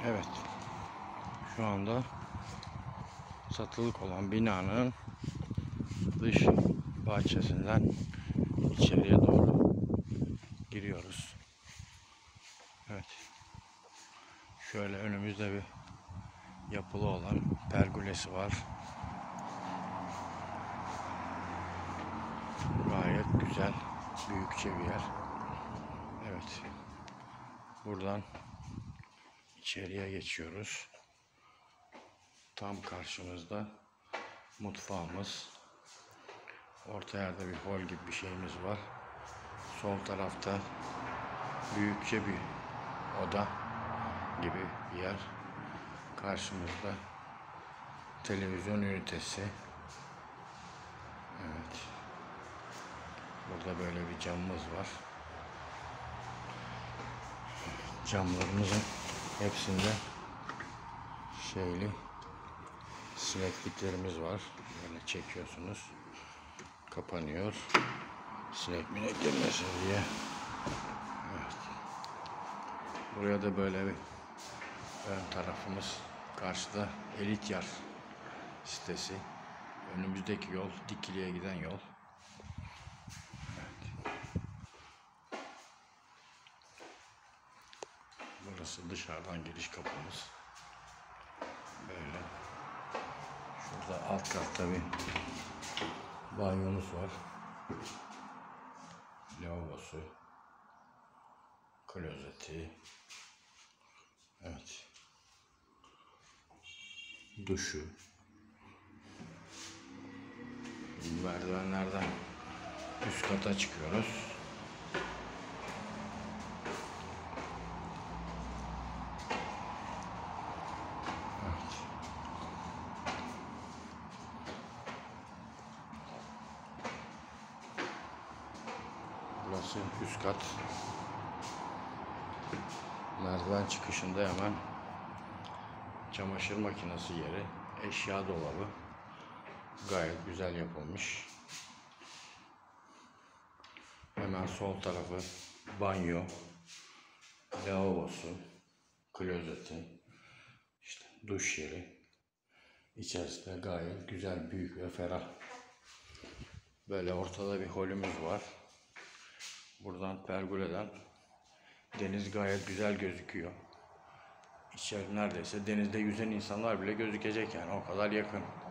Evet, şu anda satılık olan binanın dış bahçesinden içeriye doğru giriyoruz. Evet, şöyle önümüzde bir yapılı olan pergolesi var. Gayet güzel, büyükçe bir yer. Evet, buradan içeriye geçiyoruz. Tam karşımızda mutfağımız. Orta yerde bir hol gibi bir şeyimiz var. Sol tarafta büyükçe bir oda gibi bir yer. Karşımızda televizyon ünitesi. Evet. Burada böyle bir camımız var. Camlarımızın hepsinde sinekliklerimiz var. Böyle çekiyorsunuz. Kapanıyor. Sinek minek girmesin diye. Evet. Buraya da böyle bir ön tarafımız. Karşıda Elityar sitesi. Önümüzdeki yol Dikili'ye giden yol. Evet. Burası dışarıdan giriş kapımız. Böyle. Şurada alt katta bir banyomuz var. Lavabosu, klozeti. Evet. Duşu. Merdivenlerden üst kata çıkıyoruz. Evet. Burası üst kat. Merdiven çıkışında hemen çamaşır makinesi yeri, eşya dolabı. Gayet güzel yapılmış. Hemen sol tarafı banyo, lavabosu, klozeti, işte duş yeri. İçerisinde gayet güzel, büyük ve ferah. Böyle ortada bir holümüz var. Buradan pergoleden deniz gayet güzel gözüküyor. İçeri neredeyse denizde yüzen insanlar bile gözükecek, yani o kadar yakın.